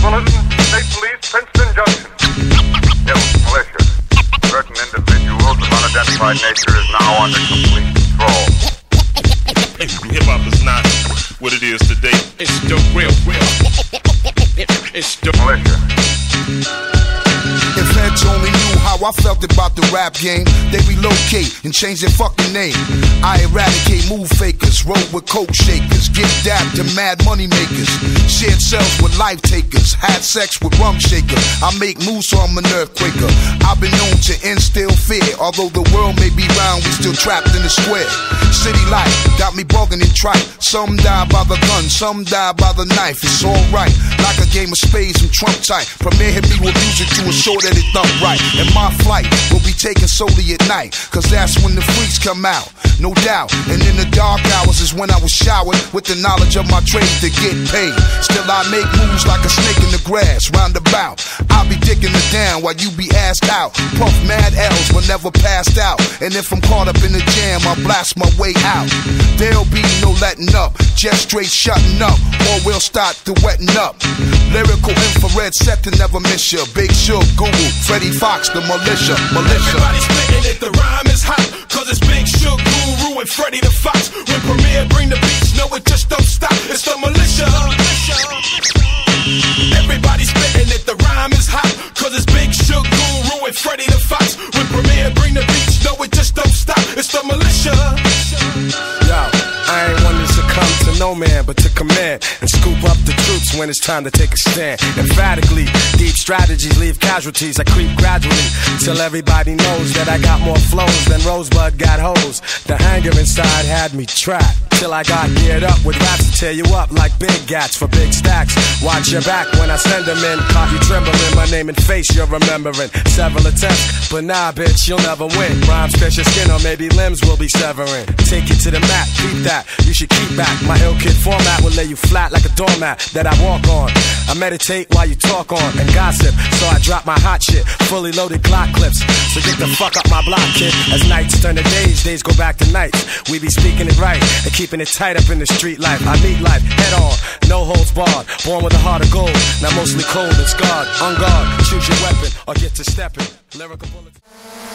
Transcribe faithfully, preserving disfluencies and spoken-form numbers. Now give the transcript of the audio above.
Bulletin, State Police, Princeton Junction. Hill Militia. Certain individuals of unidentified nature is now under complete control. Hip-hop is not what it is today. It's the real, real. It's the Militia. If feds only knew how I felt about the rap game, they relocate and change their fucking name. I eradicate move fakers, roll with coke shakers, give dap to mad money makers, shared cells with life takers, had sex with rum shakers. I make moves so I'm an earthquaker. I've been known to instill fear. Although the world may be round, we still trapped in the square. City life got me bugging and trite. Some die by the gun, some die by the knife. It's alright, like a game of spades and trump tight. Premier hit me with music to assure that it thump right. And my flight will be taken solely at night, cause that's when the freaks come out, no doubt. And in the dark hours is when I was showered with the knowledge of my trade to get paid. Still I make moves like a snake in the grass, roundabout. I'll be dicking it down while you be assed out. Puff mad L's but never passed out. And if I'm caught up in the jam, I'll blast my way out. There'll be no letting up, just straight shutting up, or we'll start the wetting up. Lyrical infrared set to never miss ya. Big Shook, Google, Freddie Fox, the militia, militia. Everybody spitting it, the rhyme is hot, cause it's Big Shook, Guru, and Freddie the Fox. When Premier bring the beats, no it just don't stop, it's the militia. Everybody spitting it, the rhyme is hot, cause it's Big Shook, Guru, and Freddie the Fox. When Premier bring the beats, no it just don't stop, it's the militia. Yo, I ain't one to succumb to no man, but to command and scoop up the troops when it's time to take a stand. Emphatically, deep strategies leave casualties. I creep gradually till everybody knows that I got more flows than Rosebud got hoes. The anger inside had me trapped till I got geared up with raps to tear you up like big gats for big stacks. Watch your back when I send them in. Caught you trembling, my name and face you're remembering. Several attempts, but nah, bitch, you'll never win. Rhymes pierce your skin or maybe limbs will be severing. Take you to the mat, keep that, you should keep back. My ill kid format will lay you flat like a doormat that I walk on. I meditate while you talk on and gossip, so I drop my hot shit, fully loaded Glock clips. So get the fuck up my block, kid. As nights turn to days, days go back to nights. We be speaking it right and keeping it tight up in the street life. I meet life head on, no holds barred. Born with a heart of gold, now mostly cold and scarred. On guard, choose your weapon or get to stepping. Lyrical bullets.